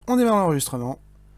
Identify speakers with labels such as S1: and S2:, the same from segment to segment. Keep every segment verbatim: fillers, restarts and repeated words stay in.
S1: On démarre l'enregistrement.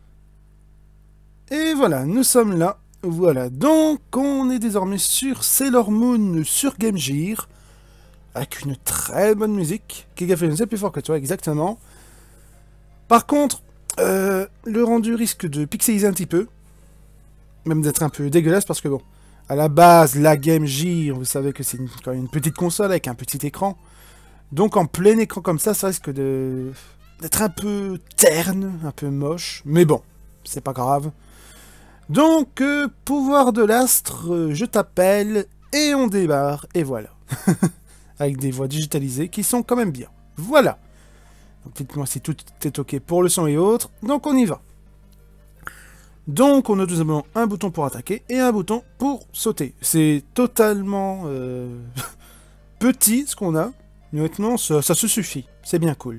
S1: Et voilà, nous sommes là. Voilà, donc on est désormais sur Sailor Moon sur Game Gear. Avec une très bonne musique. Giga c'est plus fort que toi, exactement. Par contre, euh, le rendu risque de pixeliser un petit peu. Même d'être un peu dégueulasse parce que bon, à la base, la Game Gear, vous savez que c'est une, quand même une petite console avec un petit écran. Donc en plein écran comme ça, ça risque de d'être un peu terne, un peu moche. Mais bon, c'est pas grave. Donc, euh, pouvoir de l'astre, euh, je t'appelle, et on démarre, et voilà. Avec des voix digitalisées qui sont quand même bien. Voilà. Donc dites-moi si tout est ok pour le son et autres. Donc on y va. Donc on a tout simplement un bouton pour attaquer et un bouton pour sauter. C'est totalement euh, petit ce qu'on a. Mais maintenant ça, ça se suffit. C'est bien cool.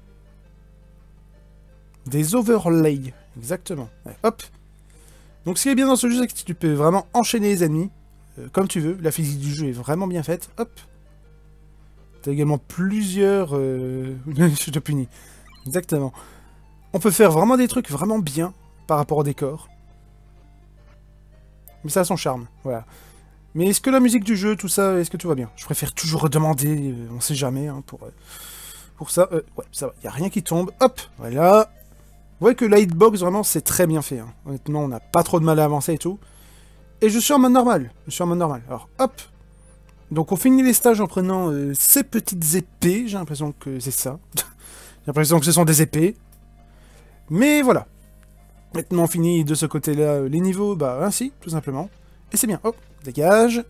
S1: Des overlays. Exactement. Ouais, hop. Donc ce qui est bien dans ce jeu, c'est que tu peux vraiment enchaîner les ennemis. Euh, comme tu veux. La physique du jeu est vraiment bien faite. Hop. T'as également plusieurs... Euh... je te punis. Exactement. On peut faire vraiment des trucs vraiment bien par rapport au décor. Mais ça a son charme, voilà. Mais est-ce que la musique du jeu, tout ça, est-ce que tout va bien? Je préfère toujours demander, euh, on sait jamais, hein, pour, euh, pour ça. Euh, ouais, ça va, il n'y a rien qui tombe. Hop, voilà. Vous voyez que la hitbox, vraiment, c'est très bien fait. Hein. Honnêtement, on n'a pas trop de mal à avancer et tout. Et je suis en mode normal. Je suis en mode normal. Alors, hop. Donc on finit les stages en prenant euh, ces petites épées. J'ai l'impression que c'est ça. J'ai l'impression que ce sont des épées. Mais voilà. Maintenant on finit de ce côté-là euh, les niveaux, bah ainsi, tout simplement. Et c'est bien. Hop, dégage.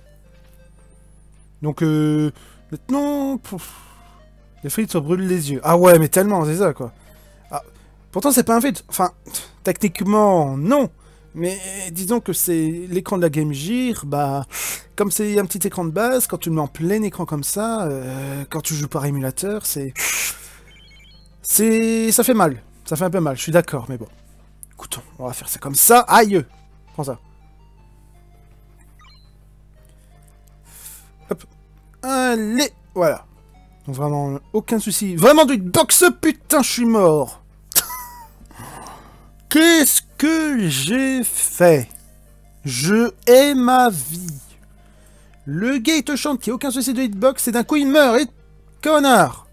S1: Donc euh, maintenant... Pouf, les frites se brûlent les yeux. Ah ouais, mais tellement, c'est ça quoi. Ah, pourtant c'est pas un feed. Enfin, techniquement, non. Mais disons que c'est l'écran de la Game Gear, bah, comme c'est un petit écran de base, quand tu le mets en plein écran comme ça, euh, quand tu joues par émulateur, c'est... C'est... ça fait mal. Ça fait un peu mal, je suis d'accord, mais bon. Écoute, on va faire ça comme ça. Aïe! Prends ça. Hop. Allez! Voilà. Donc vraiment, aucun souci. Vraiment du box, putain, je suis mort! Qu'est-ce que j'ai fait? Je hais ma vie. Le gars il te chante qu'il n'y a aucun souci de hitbox et d'un coup il meurt et... Connard!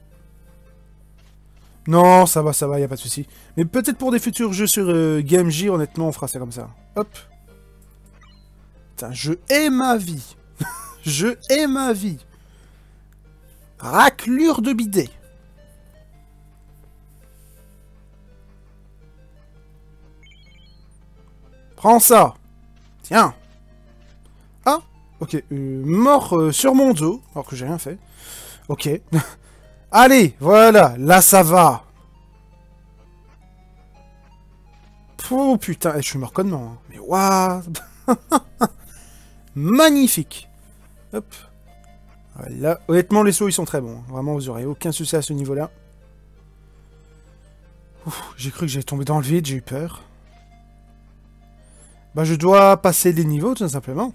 S1: Non, ça va, ça va, y a pas de souci. Mais peut-être pour des futurs jeux sur euh, Game Gear, honnêtement, on fera ça comme ça. Hop. Putain, je hais ma vie. Je hais ma vie. Raclure de bidet. Prends ça. Tiens. Ah, ok. Euh, mort euh, sur mon dos, alors que j'ai rien fait. Ok. Allez, voilà, là ça va. Oh putain, je suis mort connement. Hein. Mais waouh. Magnifique. Hop. Voilà. Honnêtement, les sauts, ils sont très bons. Vraiment, vous aurez aucun souci à ce niveau-là. J'ai cru que j'allais tomber dans le vide, j'ai eu peur. Bah, je dois passer les niveaux, tout simplement.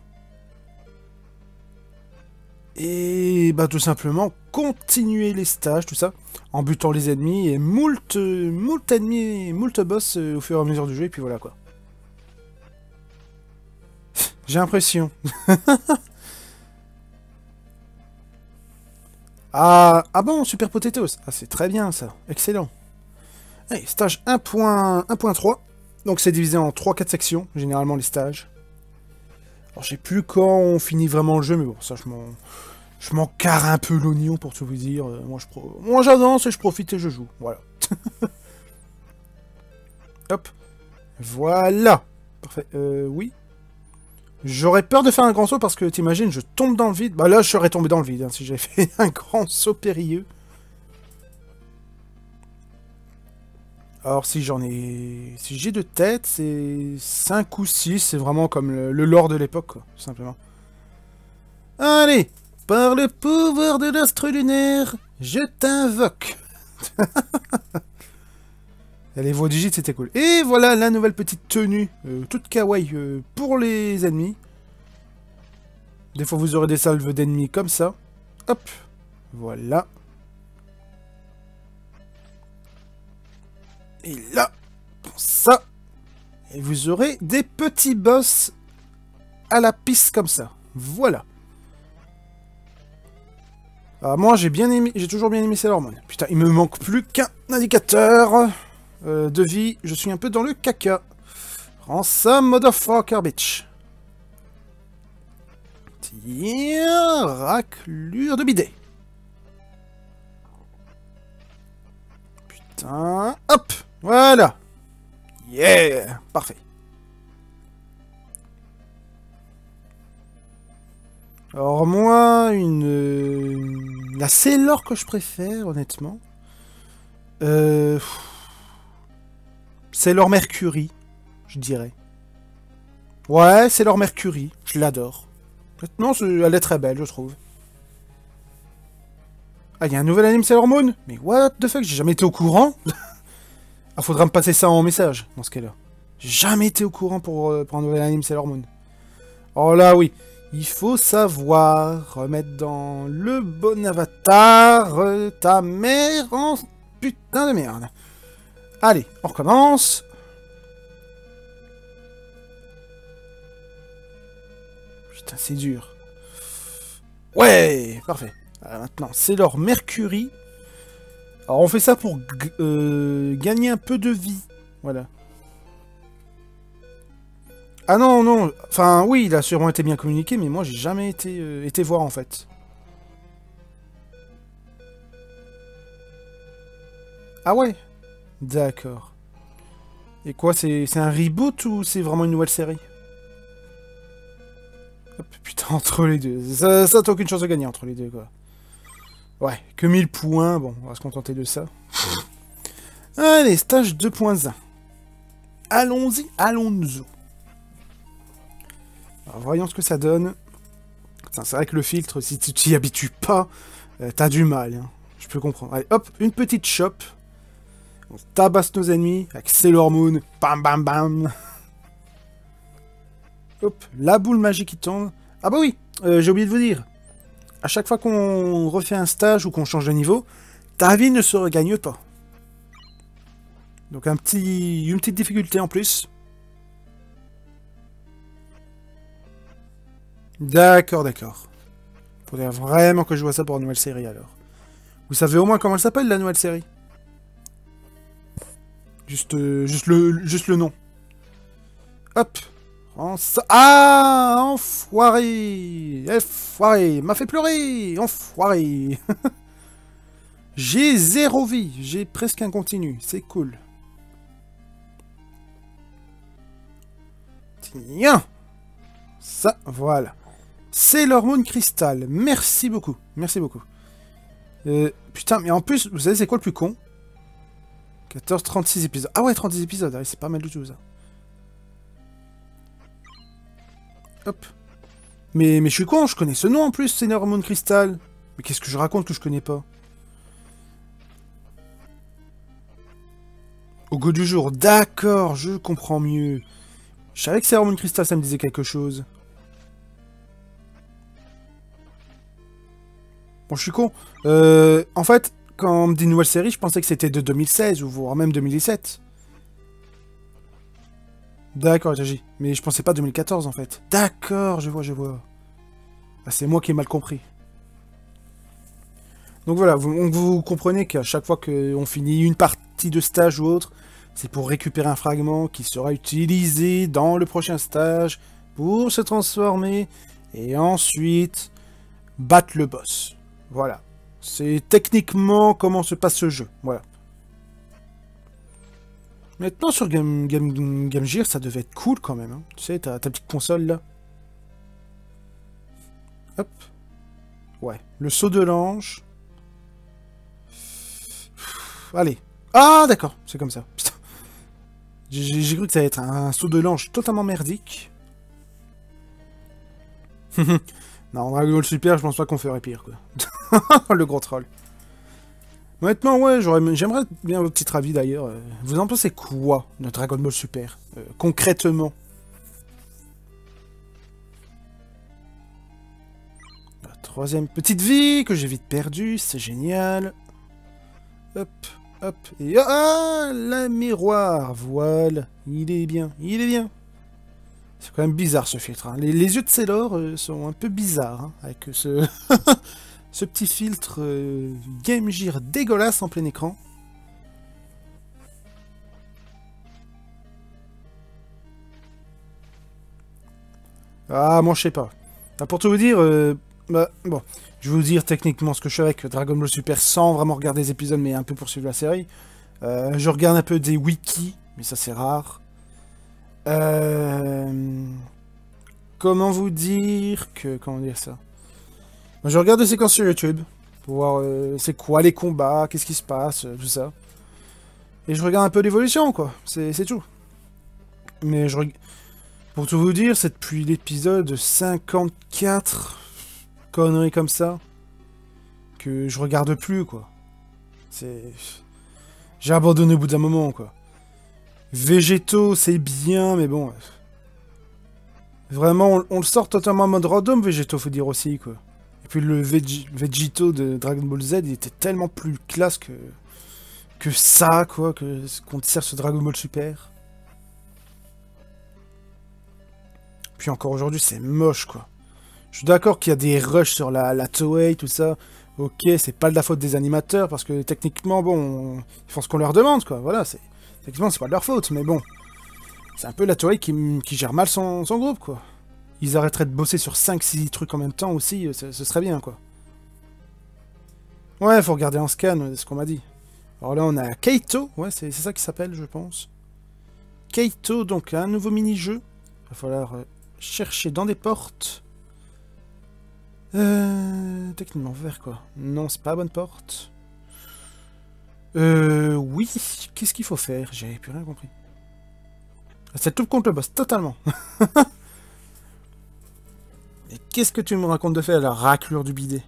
S1: Et bah, tout simplement, continuer les stages, tout ça, en butant les ennemis, et moult, moult ennemis, moult boss euh, au fur et à mesure du jeu, et puis voilà, quoi. J'ai l'impression. Ah, ah bon, Super Potatoes. Ah, c'est très bien, ça. Excellent. Allez, stage un point trois. Donc, c'est divisé en trois quatre sections, généralement, les stages. Alors, je sais plus quand on finit vraiment le jeu, mais bon, ça, je m'en... Je m'en carre un peu l'oignon, pour tout vous dire. Euh, moi, je pro... moi, j'avance et je profite et je joue. Voilà. Hop. Voilà. Parfait. Euh, oui. J'aurais peur de faire un grand saut parce que, t'imagines, je tombe dans le vide. Bah là, je serais tombé dans le vide, hein, si j'avais fait un grand saut périlleux. Alors, si j'en ai... Si j'ai de tête, c'est cinq ou six. C'est vraiment comme le, le lore de l'époque, quoi, tout simplement. Allez! Par le pouvoir de l'astre lunaire, je t'invoque. Les voix digit, c'était cool. Et voilà la nouvelle petite tenue, euh, toute kawaii euh, pour les ennemis. Des fois, vous aurez des salves d'ennemis comme ça. Hop, voilà. Et là, pour ça. Et vous aurez des petits boss à la piste comme ça. Voilà. Alors moi, j'ai bien aimé, j'ai toujours bien aimé Sailor Moon. Putain, il me manque plus qu'un indicateur euh, de vie. Je suis un peu dans le caca. Prends ça, motherfucker, bitch. Tiens, raclure de bidet. Putain, hop, voilà. Yeah, parfait. Alors moi, une... Euh, la Sailor que je préfère, honnêtement. Euh... Sailor Mercury, je dirais. Ouais, Sailor Mercury, je l'adore. Maintenant, elle est très belle, je trouve. Ah, il y a un nouvel anime Sailor Moon? Mais what the fuck, j'ai jamais été au courant. Ah, faudra me passer ça en message, dans ce cas-là. J'ai jamais été au courant pour, euh, pour un nouvel anime Sailor Moon. Oh là, oui. Il faut savoir remettre dans le bon avatar euh, ta mère en putain de merde. Allez, on recommence. Putain, c'est dur. Ouais, parfait. Alors maintenant, Sailor Mercury. Alors on fait ça pour euh, gagner un peu de vie. Voilà. Ah non, non. Enfin, oui, il a sûrement été bien communiqué, mais moi, j'ai jamais été, euh, été voir, en fait. Ah ouais? D'accord. Et quoi, c'est un reboot ou c'est vraiment une nouvelle série? Hop, putain, entre les deux. Ça, ça t'as aucune chance de gagner entre les deux, quoi. Ouais, que mille points. Bon, on va se contenter de ça. Allez, stage deux point un. Allons-y, allons-y. Alors, voyons ce que ça donne. C'est vrai que le filtre, si tu t'y habitues pas, euh, t'as du mal. Hein. Je peux comprendre. Allez, hop, une petite chope. On tabasse nos ennemis avec Sailor Moon. Bam, bam, bam. Hop, la boule magique qui tombe. Ah bah oui, euh, j'ai oublié de vous dire. À chaque fois qu'on refait un stage ou qu'on change de niveau, ta vie ne se regagne pas. Donc un petit, une petite difficulté en plus. D'accord, d'accord. Faudrait vraiment que je vois ça pour une nouvelle série, alors. Vous savez au moins comment elle s'appelle, la nouvelle série? Juste, euh, juste, le, juste le nom. Hop. Ah, enfoiré. Enfoiré. M'a fait pleurer. Enfoiré. J'ai zéro vie. J'ai presque un continu. C'est cool. Tiens. Ça, voilà. Sailor Moon Crystal, merci beaucoup, merci beaucoup. Euh, putain, mais en plus, vous savez c'est quoi le plus con? quatorze, trente-six épisodes. Ah ouais, trente-six épisodes, ah, c'est pas mal du tout ça. Hop. Mais, mais je suis con, je connais ce nom en plus, Sailor Moon Crystal. Mais qu'est-ce que je raconte que je connais pas? Au goût du jour, d'accord, je comprends mieux. Je savais que Sailor Moon Crystal, ça me disait quelque chose. Bon, je suis con. Euh, en fait, quand on me dit nouvelle série, je pensais que c'était de deux mille seize, ou voire même deux mille dix-sept. D'accord, J. Mais je pensais pas deux mille quatorze, en fait. D'accord, je vois, je vois. Ah, c'est moi qui ai mal compris. Donc voilà, vous, vous comprenez qu'à chaque fois qu'on finit une partie de stage ou autre, c'est pour récupérer un fragment qui sera utilisé dans le prochain stage pour se transformer et ensuite battre le boss. Voilà. C'est techniquement comment se passe ce jeu. Voilà. Maintenant, sur Game, Game, Game Gear, ça devait être cool quand même. Hein. Tu sais, t'as ta petite console là. Hop. Ouais. Le saut de l'ange. Allez. Ah, d'accord. C'est comme ça. Putain. J'ai cru que ça allait être un saut de l'ange totalement merdique. Non, Dragon Ball Super, je pense pas qu'on ferait pire, quoi. Le gros troll. Maintenant, ouais, j'aimerais bien votre petit avis, d'ailleurs. Vous en pensez quoi, de Dragon Ball Super, euh, concrètement? La troisième petite vie, que j'ai vite perdue, c'est génial. Hop. hop, et ah, la miroir, voilà, il est bien, il est bien. C'est quand même bizarre ce filtre, hein. Les, les yeux de Sailor euh, sont un peu bizarres, hein, avec ce, ce petit filtre euh, Game Gear dégueulasse en plein écran. Ah, moi je sais pas. Ah, pour tout vous dire, euh, bah, bon, je vais vous dire techniquement ce que je fais avec Dragon Ball Super sans vraiment regarder les épisodes, mais un peu pour suivre la série. Euh, je regarde un peu des wikis, mais ça c'est rare. Euh... Comment vous dire que... Comment dire ça? Je regarde des séquences sur YouTube, pour voir euh, c'est quoi les combats, qu'est-ce qui se passe, euh, tout ça. Et je regarde un peu l'évolution, quoi. C'est tout. Mais je regarde... Pour tout vous dire, c'est depuis l'épisode cinquante-quatre, conneries comme ça, que je regarde plus, quoi. C'est... J'ai abandonné au bout d'un moment, quoi. Végétaux, c'est bien, mais bon... Vraiment, on, on le sort totalement en mode random, Végétaux, faut dire aussi, quoi. Et puis le Veg Vegito de Dragon Ball Z, il était tellement plus classe que... Que ça, quoi, que qu'on te sert ce Dragon Ball Super. Puis encore aujourd'hui, c'est moche, quoi. Je suis d'accord qu'il y a des rushs sur la, la Toei, tout ça. Ok, c'est pas de la faute des animateurs, parce que techniquement, bon, ils font ce qu'on leur demande, quoi. Voilà, c'est... Techniquement, c'est pas de leur faute, mais bon. C'est un peu la Toei qui, qui gère mal son, son groupe, quoi. Ils arrêteraient de bosser sur cinq six trucs en même temps aussi, ce, ce serait bien, quoi. Ouais, faut regarder en scan, c'est ce qu'on m'a dit. Alors là, on a Kaito, ouais, c'est ça qui s'appelle, je pense. Kaito, donc, un nouveau mini-jeu. Il va falloir euh, chercher dans des portes. Euh... Techniquement vert, quoi. Non, c'est pas la bonne porte. Euh... Oui, qu'est-ce qu'il faut faire? J'avais plus rien compris. C'est tout contre le boss, totalement. Et qu'est-ce que tu me racontes de faire, la raclure du bidet?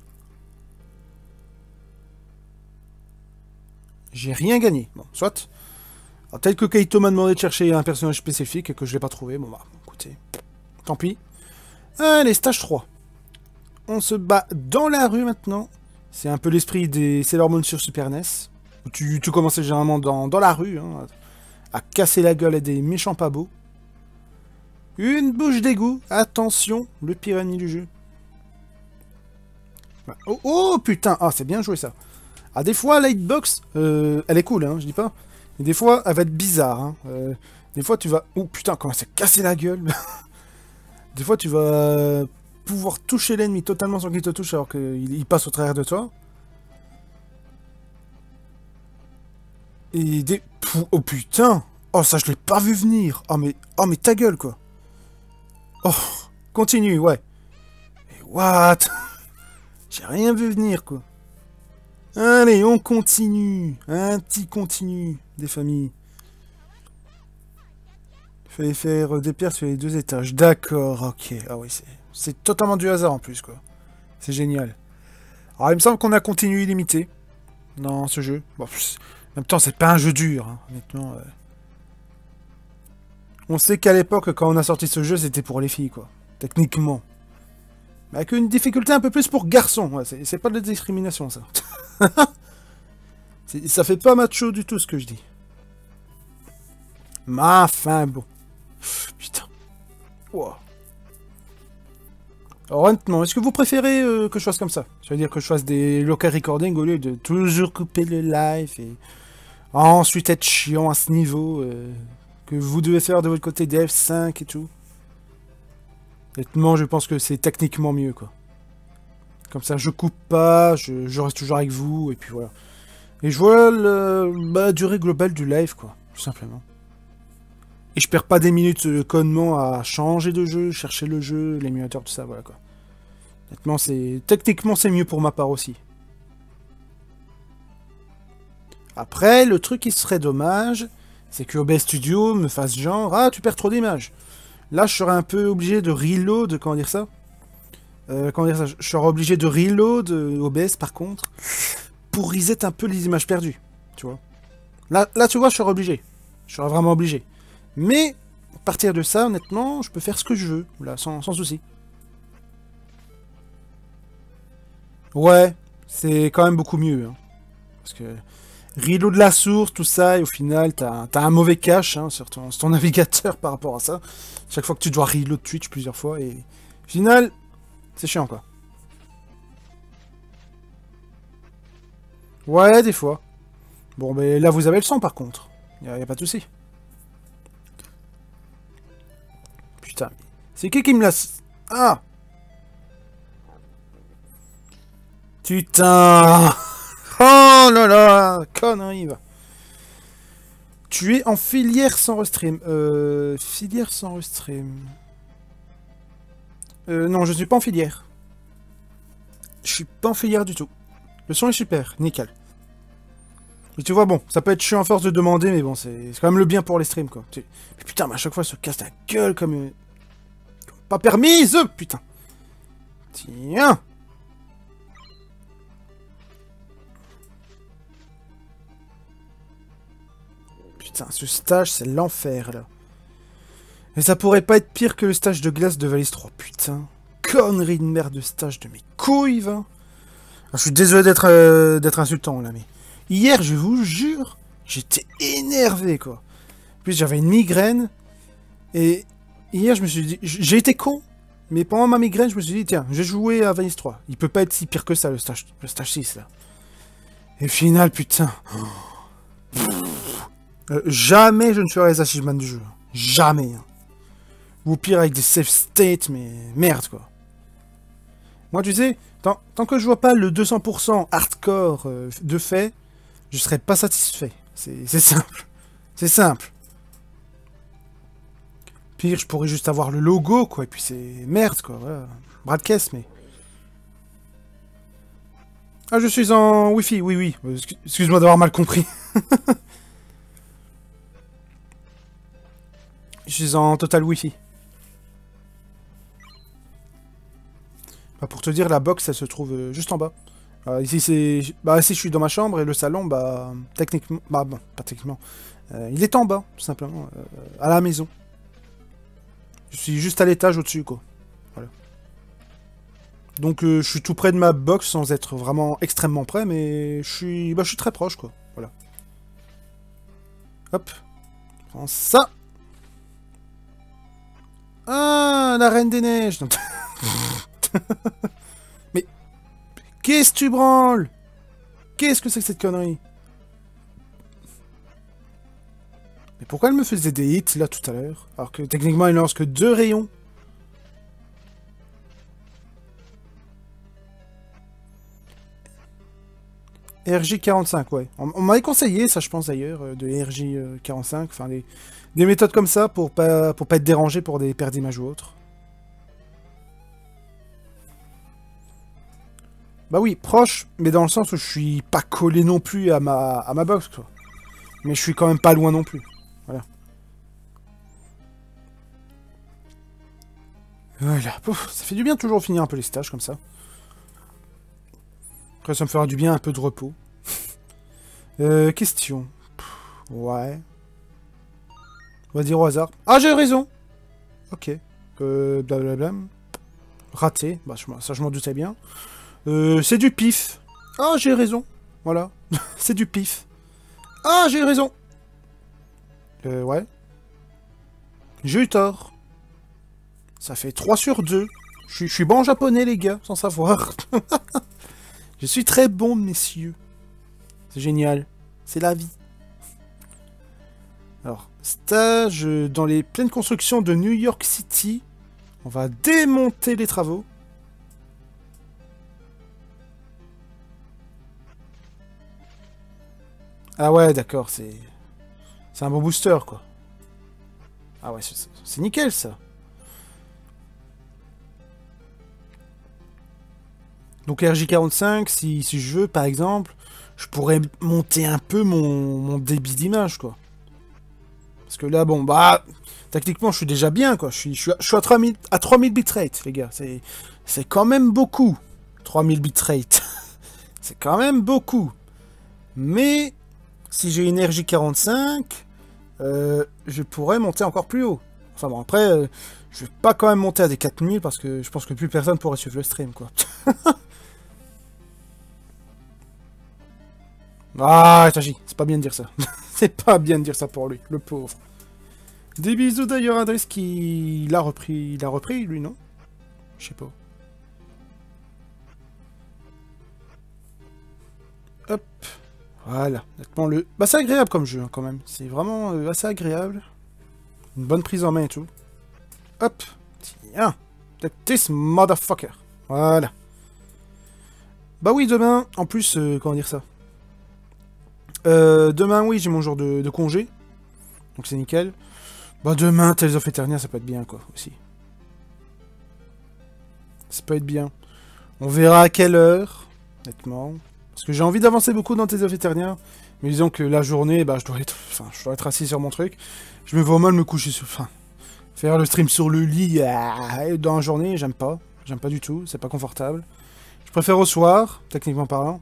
S1: J'ai rien gagné. Bon, soit. Alors, tel que Kaito m'a demandé de chercher un personnage spécifique et que je l'ai pas trouvé, bon bah, écoutez, tant pis. Allez, stage trois. On se bat dans la rue maintenant. C'est un peu l'esprit des Sailor Moon sur Super N E S. Où tu, tu commençais généralement dans, dans la rue, hein, à casser la gueule à des méchants pas beaux. Une bouche d'égout. Attention, le pire ennemi du jeu. Oh, oh putain, ah c'est bien joué ça. Ah des fois la hitbox, euh, elle est cool, hein, je dis pas. Mais des fois elle va être bizarre. Hein. Euh, des fois tu vas, oh putain comment c'est cassé la gueule. Des fois tu vas pouvoir toucher l'ennemi totalement sans qu'il te touche alors qu'il il passe au travers de toi. Et des, oh putain, oh ça je l'ai pas vu venir. Oh mais, oh mais ta gueule quoi. Oh, continue, ouais. Et what? J'ai rien vu venir, quoi. Allez, on continue. Un petit continu des familles. Il fallait faire des pierres sur les deux étages. D'accord, ok. Ah oui, c'est totalement du hasard en plus, quoi. C'est génial. Alors, il me semble qu'on a continu illimité dans ce jeu. Bon, en même temps, c'est pas un jeu dur, hein, honnêtement. Euh... On sait qu'à l'époque, quand on a sorti ce jeu, c'était pour les filles, quoi. Techniquement. Mais avec une difficulté un peu plus pour garçons. Ouais, c'est pas de la discrimination, ça. Ça fait pas macho du tout, ce que je dis. Mais enfin, bon. Putain. Wow. Alors, honnêtement, est-ce que vous préférez euh, que je fasse comme ça? Ça veut dire que je fasse des local recording au lieu de toujours couper le live et ensuite être chiant à ce niveau euh, que vous devez faire de votre côté des F cinq et tout. Honnêtement, je pense que c'est techniquement mieux, quoi. Comme ça, je coupe pas, je, je reste toujours avec vous, et puis voilà. Et je vois le, bah, la durée globale du live, quoi, tout simplement. Et je perds pas des minutes euh, connement à changer de jeu, chercher le jeu, l'émulateur, tout ça, voilà, quoi. Honnêtement, c'est... Techniquement, c'est mieux pour ma part aussi. Après, le truc qui serait dommage, c'est que O B S Studio me fasse genre, ah, tu perds trop d'images. Là, je serais un peu obligé de reload, comment dire ça euh, Comment dire ça Je serais obligé de reload euh, O B S, par contre, pour reset un peu les images perdues, tu vois. Là, là, tu vois, je serais obligé. Je serais vraiment obligé. Mais, à partir de ça, honnêtement, je peux faire ce que je veux, là, sans, sans souci. Ouais, c'est quand même beaucoup mieux. Hein. Parce que reload de la source, tout ça, et au final, t'as as un mauvais cache hein, sur, ton, sur ton navigateur par rapport à ça. Chaque fois que tu dois reload Twitch plusieurs fois, et au final, c'est chiant, quoi. Ouais, des fois. Bon, mais là, vous avez le son, par contre. Y a, y a pas de souci. Putain, c'est qui qui me l'a... Ah! Putain! Oh là là! Connerie, va. Tu es en filière sans restream. Euh... Filière sans restream. Euh, non, je suis pas en filière. Je suis pas en filière du tout. Le son est super, nickel. Et tu vois, bon, ça peut être chiant à force de demander, mais bon, c'est quand même le bien pour les streams, quoi. Mais putain, mais à chaque fois, elle se casse la gueule comme... Une... Pas permise, putain. Tiens. Putain, ce stage, c'est l'enfer, là. Et ça pourrait pas être pire que le stage de glace de Valise trois, putain. Connerie de merde de stage de mes couilles, va. Ah, je suis désolé d'être euh, d'être insultant, là, mais... Hier, je vous jure, j'étais énervé, quoi. En plus, j'avais une migraine. Et hier, je me suis dit... J'ai été con, mais pendant ma migraine, je me suis dit, tiens, j'ai joué à Valise trois. Il peut pas être si pire que ça, le stage, le stage six, là. Et au final, putain... Euh, jamais je ne ferai les achievements du jeu. Jamais. Hein. Ou pire avec des save states, mais merde, quoi. Moi, tu sais, tant, tant que je vois pas le deux cents pour cent hardcore euh, de fait, je serai pas satisfait. C'est simple. C'est simple. Pire, je pourrais juste avoir le logo, quoi, et puis c'est merde, quoi, voilà. Bras de caisse, mais... Ah, je suis en Wi-Fi, oui, oui. Excuse-moi d'avoir mal compris. Je suis en total Wi-Fi. Bah, pour te dire, la box, elle se trouve euh, juste en bas. Euh, ici, c'est... Bah, ici, je suis dans ma chambre, et le salon, bah, techniquement... Bah, bon, pas techniquement. Euh, il est en bas, tout simplement, euh, à la maison. Je suis juste à l'étage au-dessus, quoi. Voilà. Donc, euh, je suis tout près de ma box, sans être vraiment extrêmement près, mais je suis... Bah, je suis très proche, quoi. Voilà. Hop. Prends ça. Ah, la Reine des Neiges. Mais... Qu'est-ce que tu branles? Qu'est-ce que c'est que cette connerie? Mais pourquoi elle me faisait des hits, là, tout à l'heure? Alors que, techniquement, elle lance que deux rayons. R J quarante-cinq, ouais. On, on m'avait conseillé, ça, je pense, d'ailleurs, euh, de R J quarante-cinq. Enfin, des, des méthodes comme ça pour pas, pour pas être dérangé pour des pertes d'image ou autres. Bah oui, proche, mais dans le sens où je suis pas collé non plus à ma, à ma box, quoi. Mais je suis quand même pas loin non plus. Voilà. Voilà. Pouf, ça fait du bien de toujours finir un peu les stages comme ça. Après, ça me fera du bien un peu de repos. euh, question. Pff, ouais. On va dire au hasard. Ah, j'ai raison. Ok. Euh, blablabla. Raté. Bah, ça, je m'en doutais bien. Euh, c'est du pif. Ah, j'ai raison. Voilà. C'est du pif. Ah, j'ai raison. Euh, ouais. J'ai eu tort. Ça fait trois sur deux. Je suis bon en japonais, les gars, sans savoir. Je suis très bon, messieurs. C'est génial. C'est la vie. Alors, stage dans les pleines constructions de New York City. On va démonter les travaux. Ah ouais, d'accord, c'est... C'est un bon booster, quoi. Ah ouais, c'est nickel, ça. Donc R J quarante-cinq, si, si je veux, par exemple, je pourrais monter un peu mon, mon débit d'image, quoi. Parce que là, bon, bah... Techniquement, je suis déjà bien, quoi. Je suis, je suis, je suis à trois mille, à trois mille bitrate, les gars. C'est quand même beaucoup. trois mille bitrate. C'est quand même beaucoup. Mais... Si j'ai une R J quarante-cinq, euh, je pourrais monter encore plus haut. Enfin bon, après, euh, je vais pas quand même monter à des quatre mille parce que je pense que plus personne pourrait suivre le stream, quoi. Ah, Tachi, c'est pas bien de dire ça. C'est pas bien de dire ça pour lui, le pauvre. Des bisous d'ailleurs à Driss qui l'a repris. Il a repris, lui, non? Je sais pas. Hop. Voilà. Honnêtement, le... Bah, c'est agréable comme jeu, hein, quand même. C'est vraiment euh, assez agréable. Une bonne prise en main et tout. Hop. Tiens. Take this motherfucker. Voilà. Bah oui, demain, en plus, euh, comment dire ça euh, Demain, oui, j'ai mon jour de, de congé. Donc c'est nickel. Bah demain, Tales of Eternia, ça peut être bien, quoi, aussi. Ça peut être bien. On verra à quelle heure, honnêtement. Parce que j'ai envie d'avancer beaucoup dans Tales of Eternia. Mais disons que la journée, bah je dois être, enfin, je dois être assis sur mon truc. Je me vois mal me coucher sur... Enfin, faire le stream sur le lit euh, dans la journée, j'aime pas. J'aime pas du tout, c'est pas confortable. Je préfère au soir, techniquement parlant.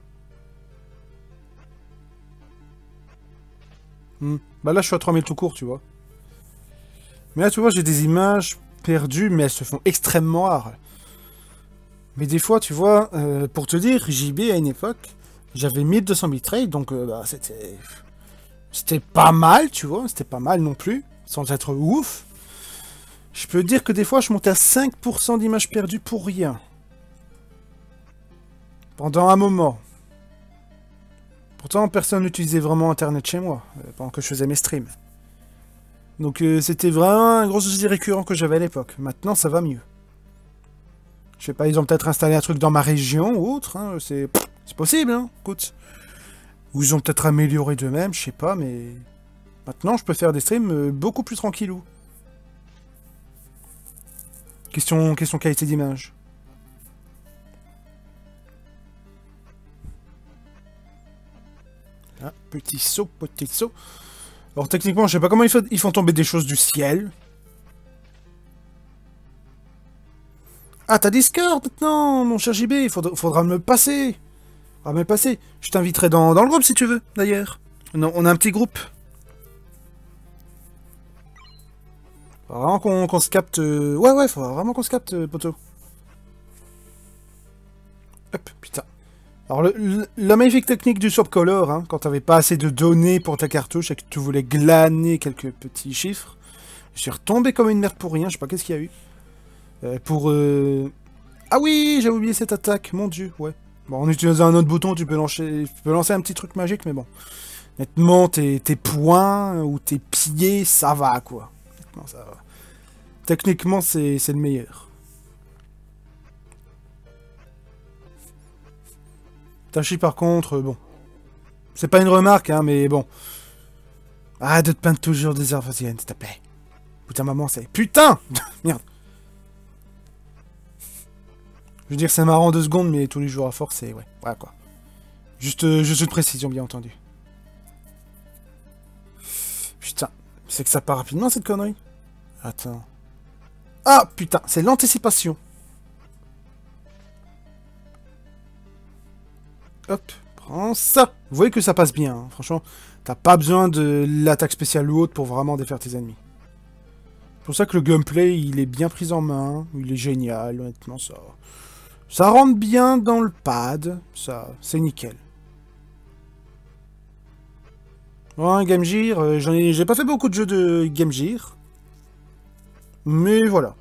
S1: Hmm. Bah là, je suis à trois mille tout court, tu vois. Mais là, tu vois, j'ai des images perdues, mais elles se font extrêmement rares. Mais des fois, tu vois, euh, pour te dire, J B, à une époque, j'avais mille deux cents bitrate, donc euh, bah, c'était... C'était pas mal, tu vois, c'était pas mal non plus, sans être ouf. Je peux dire que des fois, je montais à cinq pour cent d'images perdues pour rien. Pendant un moment. Pourtant, personne n'utilisait vraiment Internet chez moi, euh, pendant que je faisais mes streams. Donc euh, c'était vraiment un gros souci récurrent que j'avais à l'époque. Maintenant, ça va mieux. Je sais pas, ils ont peut-être installé un truc dans ma région ou autre, hein, c'est possible, hein, écoute. Ou ils ont peut-être amélioré d'eux-mêmes, je sais pas, mais... Maintenant, je peux faire des streams euh, beaucoup plus tranquillou. Question, question qualité d'image. Ah, petit saut, petit saut. Alors techniquement, je sais pas comment ils font, ils font tomber des choses du ciel. Ah, t'as Discord maintenant, mon cher J B, il faudra, faudra me le passer. Ah, me le passer. Je t'inviterai dans, dans le groupe si tu veux, d'ailleurs. Non, on a un petit groupe. Faudra vraiment qu'on qu'on se capte... Euh... Ouais, ouais, faudra vraiment qu'on se capte, euh, poteau. Hop, putain. Alors, le, le, la magnifique technique du swap color, hein, quand t'avais pas assez de données pour ta cartouche et que tu voulais glaner quelques petits chiffres, je suis retombé comme une merde pour rien, je sais pas qu'est-ce qu'il y a eu. Euh, pour... Euh... Ah oui, j'avais oublié cette attaque, mon dieu, ouais. Bon, en utilisant un autre bouton, tu peux lancer, tu peux lancer un petit truc magique, mais bon. Honnêtement, tes, tes poings ou tes pieds, ça va, quoi. Honnêtement, ça va. Techniquement, c'est le meilleur. Tachi, par contre, euh, bon. C'est pas une remarque, hein, mais bon. Arrête de te peindre toujours des heures voisines, s'il te plaît. Putain, maman, c'est... Putain. Merde. Je veux dire, c'est marrant deux secondes, mais tous les jours à force, c'est... Ouais, voilà, quoi. Juste, euh, juste une précision, bien entendu. Putain. C'est que ça part rapidement, cette connerie. Attends. Ah, putain, c'est l'anticipation. Hop, prends ça. Vous voyez que ça passe bien, hein. Franchement. T'as pas besoin de l'attaque spéciale ou autre pour vraiment défaire tes ennemis. C'est pour ça que le gameplay, il est bien pris en main. Il est génial, honnêtement, ça... Ça rentre bien dans le pad. Ça, c'est nickel. Ouais, Game Gear, euh, j'en ai... J'ai pas fait beaucoup de jeux de Game Gear. Mais voilà.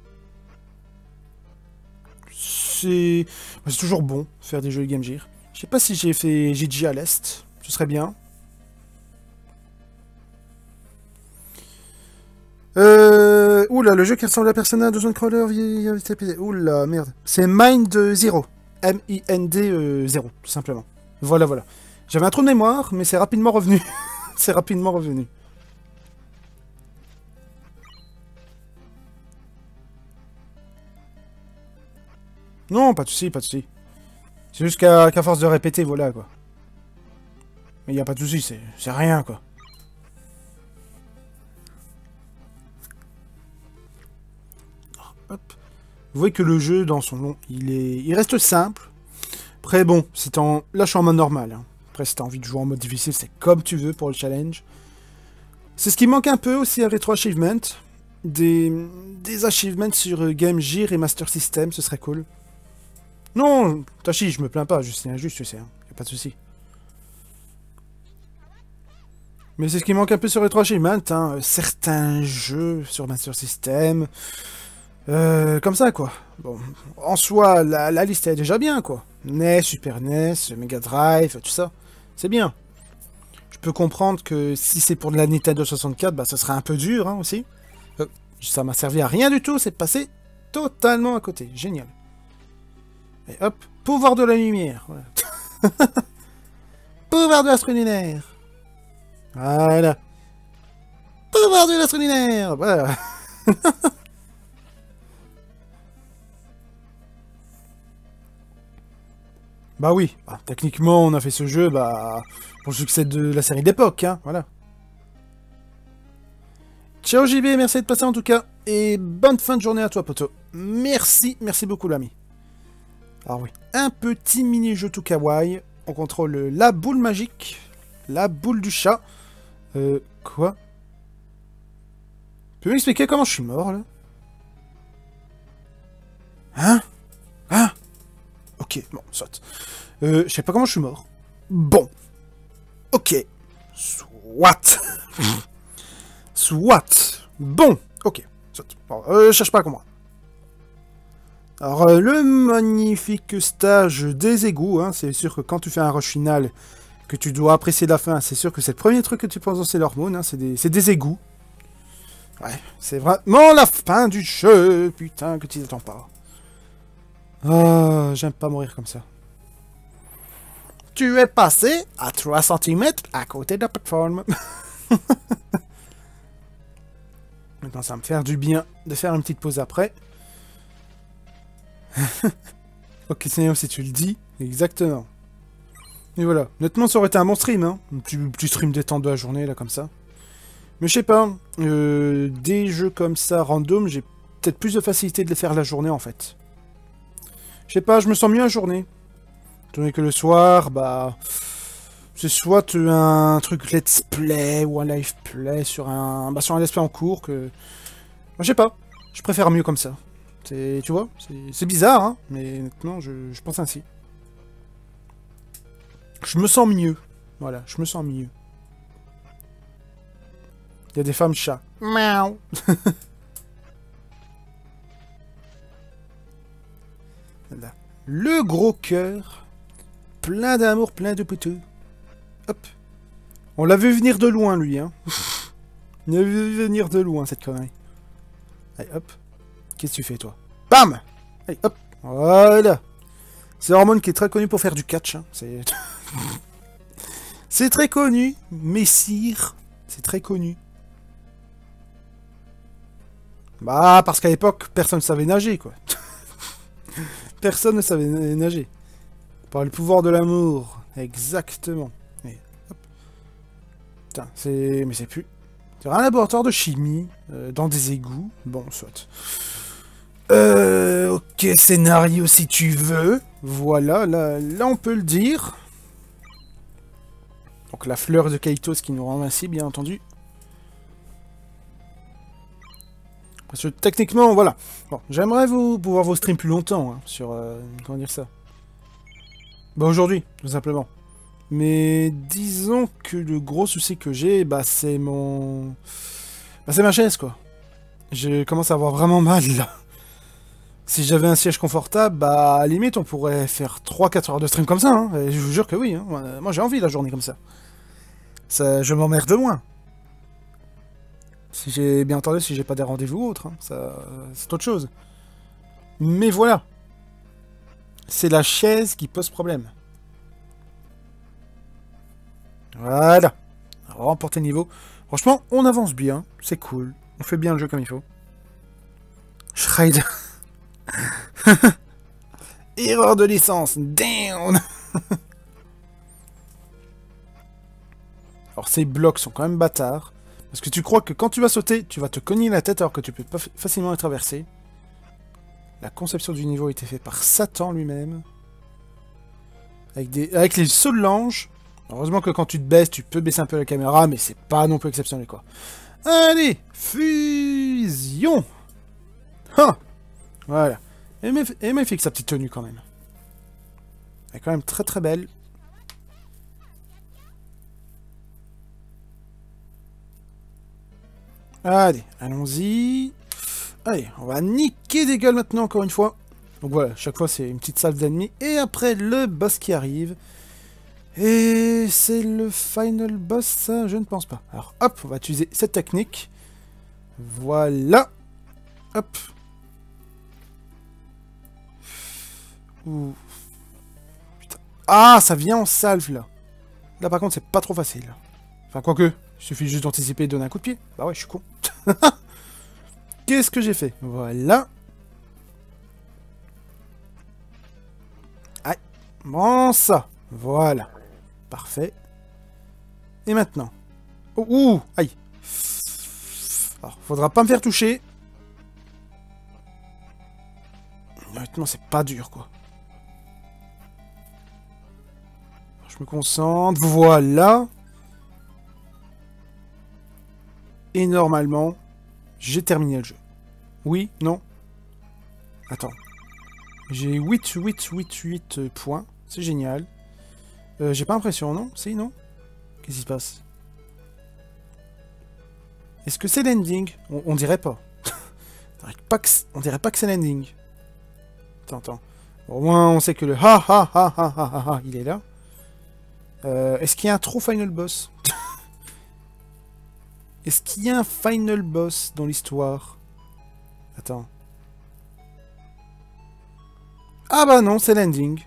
S1: C'est... C'est toujours bon, faire des jeux de Game Gear. Je sais pas si j'ai fait G G à l'Est. Ce serait bien. Euh... Oula, le jeu qui ressemble à Persona Dungeon Crawler... Oula, merde. C'est Mind Zero. M I N D zéro, tout simplement. Voilà, voilà. J'avais un trou de mémoire, mais c'est rapidement revenu. C'est rapidement revenu. Non, pas de soucis, pas de soucis. C'est juste qu'à qu'à force de répéter, voilà, quoi. Mais y a pas de soucis, c'est rien, quoi. Hop. Vous voyez que le jeu, dans son long, il est, il reste simple. Après, bon, c'est en... Là, je suis en mode normal. Hein. Après, si t'as envie de jouer en mode difficile, c'est comme tu veux pour le challenge. C'est ce qui manque un peu aussi à Retro Achievement. Des, des achievements sur Game Gear et Master System, ce serait cool. Non, Tachi, je me plains pas, juste c'est injuste, tu sais. Hein. Y a pas de souci. Mais c'est ce qui manque un peu sur Retro Achievement, hein. euh, certains jeux sur Master System, euh, comme ça quoi. Bon, en soi, la, la liste est déjà bien quoi. N E S, Super N E S, Mega Drive, tout ça, c'est bien. Je peux comprendre que si c'est pour de la Nintendo soixante-quatre, bah ça serait un peu dur hein, aussi. Euh, ça m'a servi à rien du tout, c'est passé totalement à côté, génial. Et hop, pouvoir de la lumière, voilà. Pouvoir de l'astre lunaire. Voilà. Pouvoir de l'astre lunaire. Voilà. Bah oui, bah, techniquement on a fait ce jeu bah, pour le succès de la série d'époque, hein, voilà. Ciao J B, merci de passer en tout cas, et bonne fin de journée à toi poto. Merci, merci beaucoup l'ami. Alors oui, un petit mini-jeu tout kawaii, on contrôle la boule magique, la boule du chat. Euh, quoi? Tu peux m'expliquer comment je suis mort là? Hein? Hein? Ok, bon, saute. Euh, je sais pas comment je suis mort. Bon. Ok. Soit. Soit. Bon. Ok. Saute. Bon, euh, cherche pas à comprendre. Alors, euh, le magnifique stage des égouts, hein, c'est sûr que quand tu fais un rush final, que tu dois apprécier la fin, c'est sûr que c'est le premier truc que tu penses dans Sailor Moon, hein, c'est des, des égouts. Ouais, c'est vraiment la fin du jeu, putain, que tu t'attends pas. Ah, j'aime pas mourir comme ça. Tu es passé à trois centimètres à côté de la plateforme. Maintenant, ça va me faire du bien de faire une petite pause après. Ok, Seigneur, si tu le dis, exactement. Et voilà. Honnêtement, ça aurait été un bon stream, hein. Un petit, petit stream détente de la journée, là, comme ça. Mais je sais pas, euh, des jeux comme ça, random, j'ai peut-être plus de facilité de les faire la journée, en fait. Je sais pas, je me sens mieux la journée. Étant que le soir, bah... c'est soit un truc let's play ou un live play sur un, bah, sur un let's play en cours que... Moi, je sais pas, je préfère mieux comme ça. C'est, tu vois, c'est bizarre, hein, mais maintenant, je, je pense ainsi. Je me sens mieux. Voilà, je me sens mieux. Il y a des femmes chats. Miaou. Là. Le gros cœur. Plein d'amour, plein de poteaux. Hop. On l'a vu venir de loin, lui, hein. On l'a vu venir de loin, cette connerie. Allez, hop. Qu'est-ce que tu fais, toi? Bam! Allez, hop. Voilà. C'est Hormone qui est très connu pour faire du catch. Hein. C'est... c'est très connu, messire. C'est très connu. Bah, parce qu'à l'époque, personne ne savait nager, quoi. Personne ne savait nager. Par le pouvoir de l'amour. Exactement. Et, hop. Putain, c'est... Mais c'est plus... C'est un laboratoire de chimie, euh, dans des égouts. Bon, soit. Euh... Ok, scénario si tu veux. Voilà, là, là on peut le dire. Donc la fleur de Kaitos qui nous rend ainsi, bien entendu. Parce que techniquement, voilà. Bon, j'aimerais vous pouvoir vous stream plus longtemps, hein, sur... Euh, comment dire ça? Bah aujourd'hui, tout simplement. Mais disons que le gros souci que j'ai, bah c'est mon... Bah c'est ma chaise, quoi. Je commence à avoir vraiment mal, là. Si j'avais un siège confortable, bah à la limite on pourrait faire trois quatre heures de stream comme ça, hein. Et je vous jure que oui, hein. Moi j'ai envie la journée comme ça. Ça je m'emmerde moins. Si j'ai bien entendu, si j'ai pas des rendez-vous ou autre, hein, ça, c'est autre chose. Mais voilà. C'est la chaise qui pose problème. Voilà. Remporter niveau. Franchement, on avance bien. C'est cool. On fait bien le jeu comme il faut. Shredder. Erreur de licence. Down. Alors ces blocs sont quand même bâtards. Parce que tu crois que quand tu vas sauter, tu vas te cogner la tête alors que tu peux pas facilement les traverser. La conception du niveau a été faite par Satan lui-même. Avec, des... Avec les sauts de l'ange. Heureusement que quand tu te baisses, tu peux baisser un peu la caméra, mais c'est pas non plus exceptionnel quoi. Allez, fusion. Ha. Voilà. Et magnifique sa petite tenue quand même. Elle est quand même très très belle. Allez, allons-y. Allez, on va niquer des gueules maintenant, encore une fois. Donc voilà, chaque fois c'est une petite salve d'ennemis. Et après, le boss qui arrive. Et c'est le final boss, ça, je ne pense pas. Alors hop, on va utiliser cette technique. Voilà. Hop. Ouh. Putain. Ah, ça vient en salve, là. Là, par contre, c'est pas trop facile. Enfin, quoique, il suffit juste d'anticiper et de donner un coup de pied. Bah ouais, je suis con. Qu'est-ce que j'ai fait? Voilà. Aïe. Bon, ça. Voilà. Parfait. Et maintenant. Oh, ouh, aïe. Alors, faudra pas me faire toucher. Honnêtement, c'est pas dur, quoi. Je me concentre. Voilà. Et normalement, j'ai terminé le jeu. Oui, non. Attends. J'ai huit, huit, huit, huit points. C'est génial. Euh, j'ai pas l'impression, non? Si, non? Qu'est-ce qui se passe? Est-ce que c'est l'ending? on, on dirait pas. On dirait pas que c'est l'ending. Attends, attends. Au moins, on sait que le ha ha ha ha ha ha ha, il est là. Euh, Est-ce qu'il y a un true final boss? Est-ce qu'il y a un final boss dans l'histoire? Attends. Ah bah non, c'est l'ending.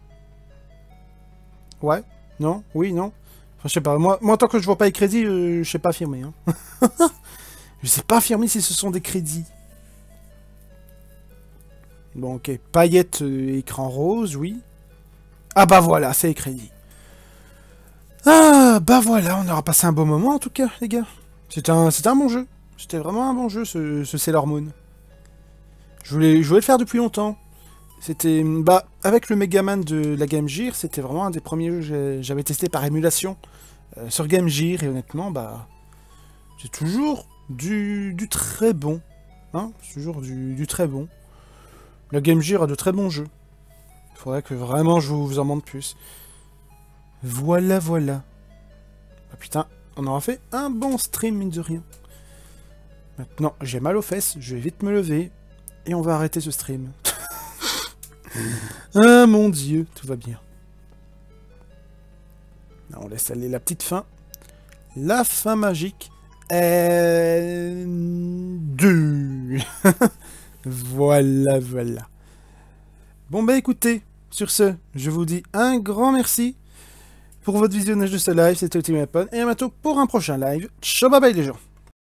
S1: Ouais, non, oui, non. Enfin, je sais pas, moi, moi tant que je vois pas les crédits, euh, je sais pas affirmer. Hein. Je sais pas affirmer si ce sont des crédits. Bon, ok. Paillettes, euh, écran rose, oui. Ah bah voilà, c'est les crédits. Ah bah voilà, on aura passé un bon moment en tout cas, les gars. C'était un, c'était un bon jeu. C'était vraiment un bon jeu, ce, ce Sailor Moon. Je voulais, je voulais le faire depuis longtemps. C'était... Bah, avec le Megaman de la Game Gear, c'était vraiment un des premiers jeux que j'avais testé par émulation euh, sur Game Gear. Et honnêtement, bah... c'est toujours du, du très bon. Hein, c'est toujours du, du très bon. La Game Gear a de très bons jeux. Il faudrait que vraiment je vous en montre plus. Voilà, voilà. Ah putain, on aura fait un bon stream, mine de rien. Maintenant, j'ai mal aux fesses, je vais vite me lever. Et on va arrêter ce stream. Ah mon dieu, tout va bien. On laisse aller la petite fin. La fin magique. Et... deux. Voilà, voilà. Bon bah écoutez, sur ce, je vous dis un grand merci pour votre visionnage de ce live. C'était Ultimate Pon. Et à bientôt pour un prochain live. Ciao, bye bye les gens.